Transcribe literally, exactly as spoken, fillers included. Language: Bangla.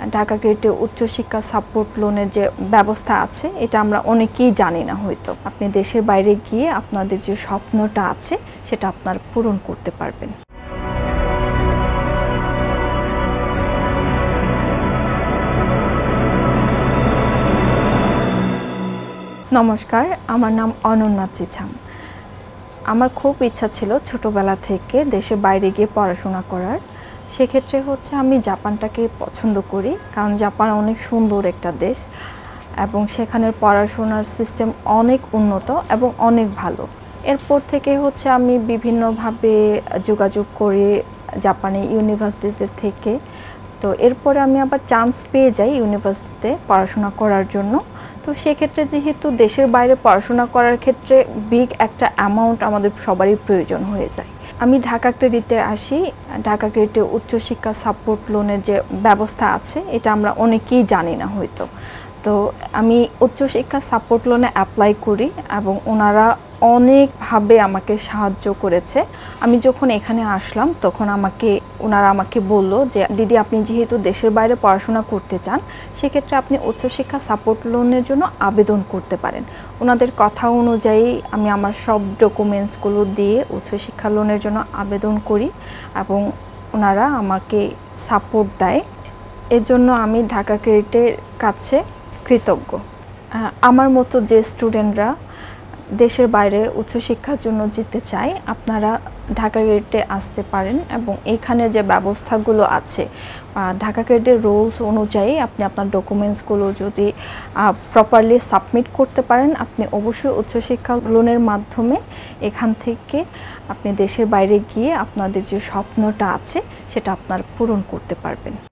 ঢাকা ক্রেডিটে উচ্চশিক্ষা সাপোর্ট লোনের যে ব্যবস্থা আছে এটা আমরা অনেকেই জানি না হয়তো। আপনি দেশের বাইরে গিয়ে আপনাদের যে স্বপ্নটা আছে সেটা আপনারা পূরণ করতে পারবেন। নমস্কার, আমার নাম অনন্যা চিছাম। আমার খুব ইচ্ছা ছিল ছোটবেলা থেকে দেশের বাইরে গিয়ে পড়াশোনা করার। সেক্ষেত্রে হচ্ছে আমি জাপানটাকে পছন্দ করি, কারণ জাপান অনেক সুন্দর একটা দেশ এবং সেখানের পড়াশোনার সিস্টেম অনেক উন্নত এবং অনেক ভালো। এরপর থেকে হচ্ছে আমি বিভিন্নভাবে যোগাযোগ করি জাপানি ইউনিভার্সিটিতে থেকে। তো এরপরে আমি আবার চান্স পেয়ে যাই ইউনিভার্সিটিতে পড়াশোনা করার জন্য। তো সেক্ষেত্রে যেহেতু দেশের বাইরে পড়াশোনা করার ক্ষেত্রে বিগ একটা অ্যামাউন্ট আমাদের সবারই প্রয়োজন হয়ে যায়। আমি ঢাকা ক্রেডিটে আসি। ঢাকা ক্রেডিটে উচ্চশিক্ষা সাপোর্ট লোনের যে ব্যবস্থা আছে এটা আমরা অনেকেই জানি না হয়তো। তো আমি উচ্চশিক্ষা সাপোর্ট লোনে অ্যাপ্লাই করি এবং ওনারা অনেকভাবে আমাকে সাহায্য করেছে। আমি যখন এখানে আসলাম তখন আমাকে ওনারা আমাকে বলল যে দিদি, আপনি যেহেতু দেশের বাইরে পড়াশোনা করতে চান সেক্ষেত্রে আপনি উচ্চশিক্ষা সাপোর্ট লোনের জন্য আবেদন করতে পারেন। ওনাদের কথা অনুযায়ী আমি আমার সব ডকুমেন্টসগুলো দিয়ে উচ্চশিক্ষা লোনের জন্য আবেদন করি এবং ওনারা আমাকে সাপোর্ট দেয়। এজন্য আমি ঢাকা ক্রেডিটের কাছে কৃতজ্ঞ। আমার মতো যে স্টুডেন্টরা দেশের বাইরে উচ্চশিক্ষার জন্য যেতে চায় আপনারা ঢাকা ক্রেডিটে আসতে পারেন এবং এখানে যে ব্যবস্থাগুলো আছে ঢাকা ক্রেডিটের রুলস অনুযায়ী আপনি আপনার ডকুমেন্টসগুলো যদি প্রপারলি সাবমিট করতে পারেন আপনি অবশ্যই উচ্চশিক্ষা লোনের মাধ্যমে এখান থেকে আপনি দেশের বাইরে গিয়ে আপনাদের যে স্বপ্নটা আছে সেটা আপনারা পূরণ করতে পারবেন।